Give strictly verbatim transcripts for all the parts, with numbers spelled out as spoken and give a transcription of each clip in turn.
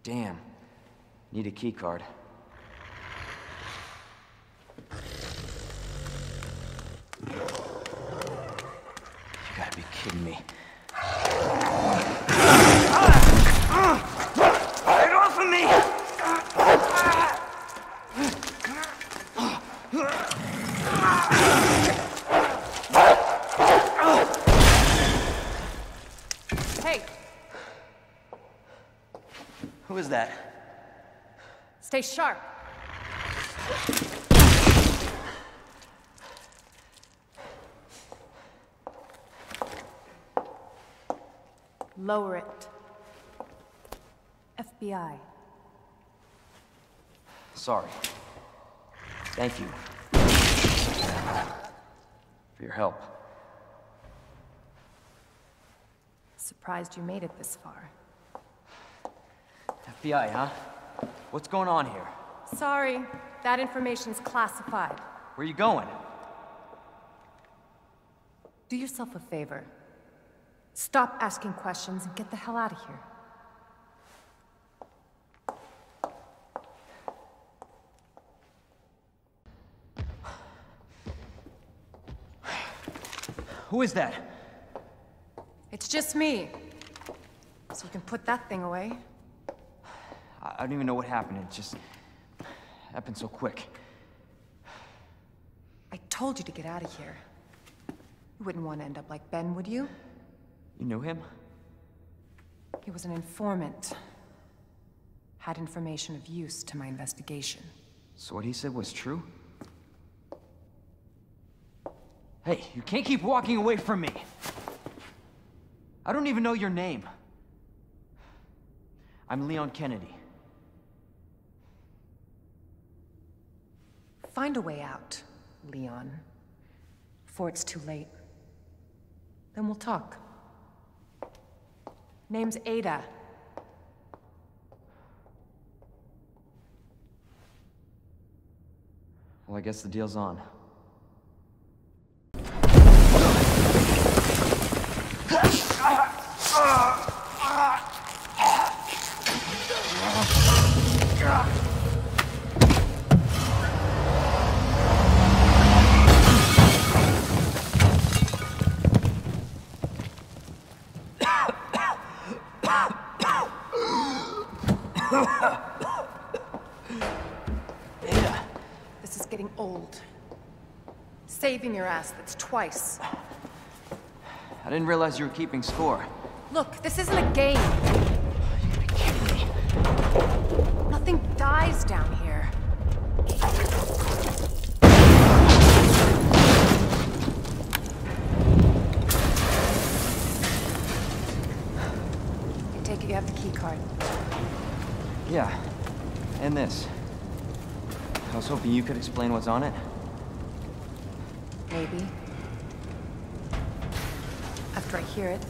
Damn. Need a key card. You gotta be kidding me. Get off of me! Hey! Who is that? Stay sharp. Lower it. F B I. Sorry. Thank you. For your help. Surprised you made it this far. F B I, huh? What's going on here? Sorry, that information's classified. Where are you going? Do yourself a favor. Stop asking questions and get the hell out of here. Who is that? It's just me. So you can put that thing away. I I don't even know what happened. It just happened so quick. I told you to get out of here. You wouldn't want to end up like Ben, would you? You knew him? He was an informant. Had information of use to my investigation. So what he said was true? Hey, you can't keep walking away from me! I don't even know your name. I'm Leon Kennedy. Find a way out, Leon. Before it's too late. Then we'll talk. Name's Ada. Well, I guess the deal's on. Ada. This is getting old. Saving your ass, that's twice. I didn't realize you were keeping score. Look, this isn't a game. You gotta be kidding me. Nothing dies down here. I take it you have the key card. Yeah, and this. I was hoping you could explain what's on it. Maybe. After I hear it.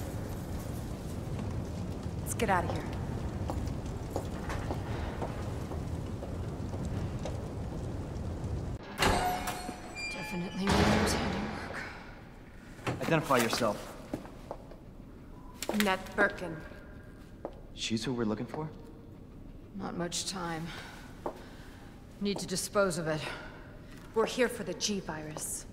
Let's get out of here. Definitely William's handiwork. Identify yourself. Annette Birkin. She's who we're looking for? Not much time. Need to dispose of it. We're here for the G virus.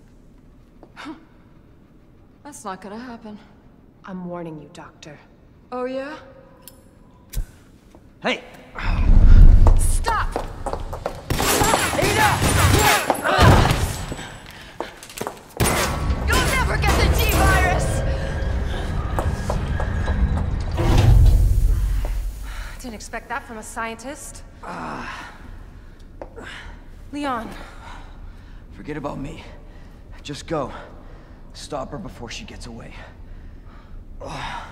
That's not gonna happen. I'm warning you, Doctor. Oh, yeah? Hey! Stop! You'll never get the G virus! Didn't expect that from a scientist. Leon. Forget about me. Just go. Stop her before she gets away. Ugh.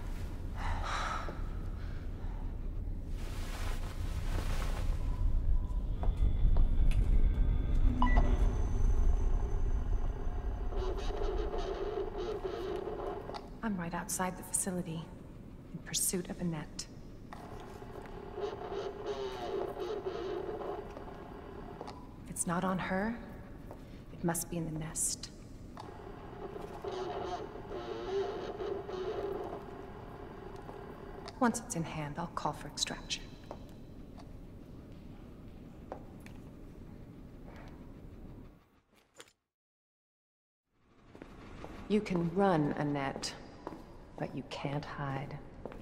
I'm right outside the facility, in pursuit of Annette. If it's not on her, it must be in the nest. Once it's in hand, I'll call for extraction. You can run, Annette, but you can't hide.